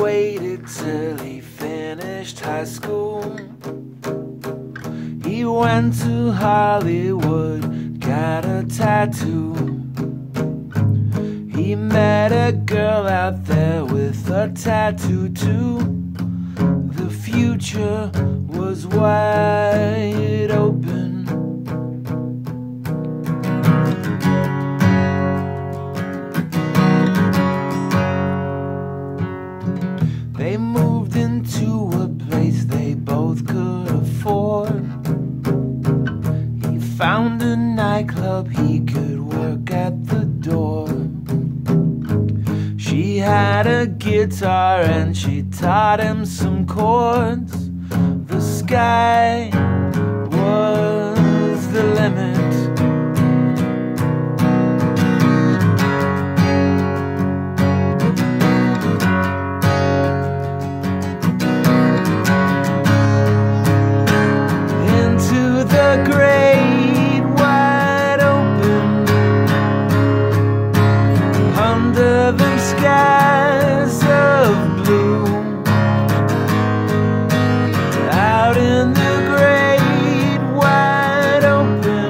waited till he finished high school. He went to Hollywood, got a tattoo. He met a girl out there with a tattoo too. The future was wide open. They moved into a place they both could afford. He found a nightclub he could work at the door. She had a guitar and she taught him some chords. The sky was the limit. Into the great wide open, under them skies of blue, out in the great wide open,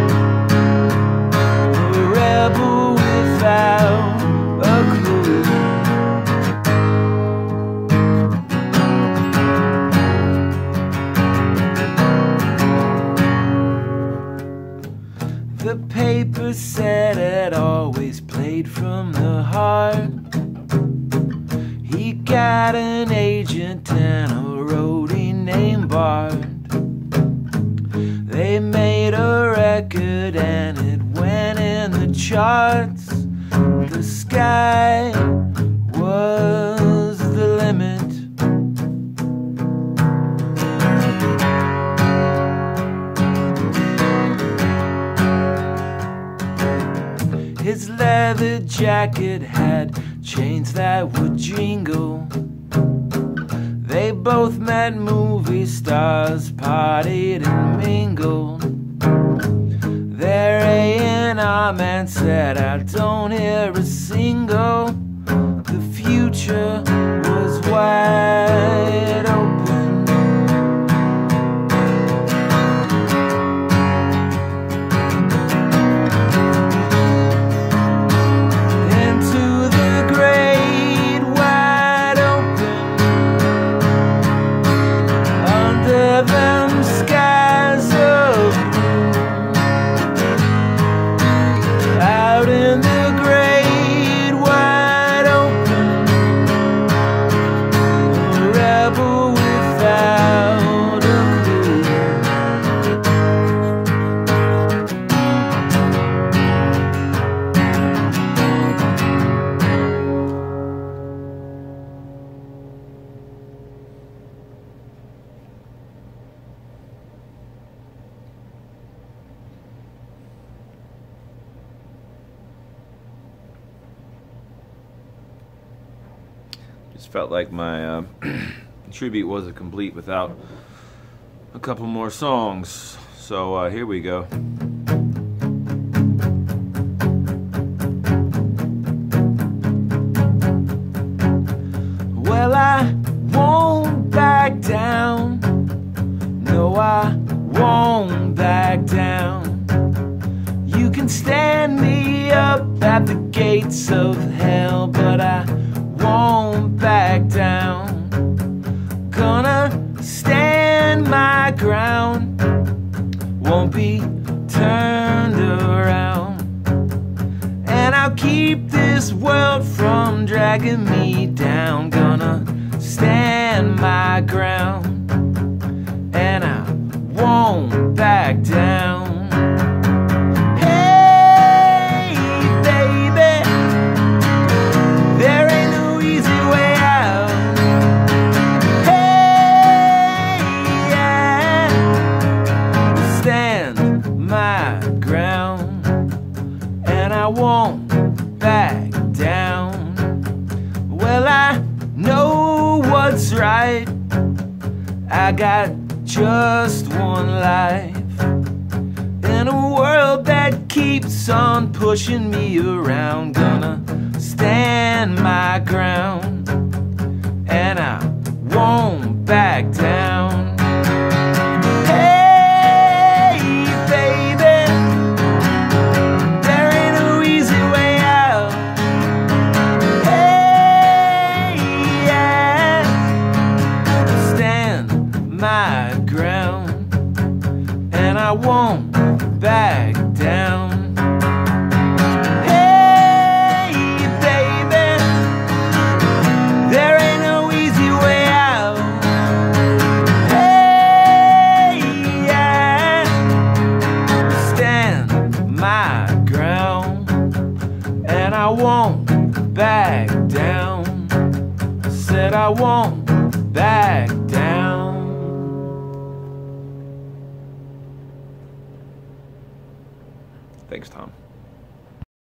a rebel without a clue. The paper said it always played from the heart. He got an agent and a roadie named Bart. They made a record and it went in the charts. The sky was the limit. His leather jacket had chains that would jingle. They both met movie stars, partied and mingled. Their A&R man said, I don't hear a single. The future was wide open. Them skies of blue, out in the great wide open, a rebel without a clue. Just felt like my tribute wasn't complete without a couple more songs. So here we go. Well, I won't back down. No, I won't back down. You can stand me up at the gates of hell, but I won't back down. Gonna stand my ground, won't be turned around. And I'll keep this world from dragging me down. Gonna stand my ground, and I won't back down. I won't back down. Well, I know what's right. I got just one life in a world that keeps on pushing me around. Gonna stand my ground, I won't back down. I said I won't back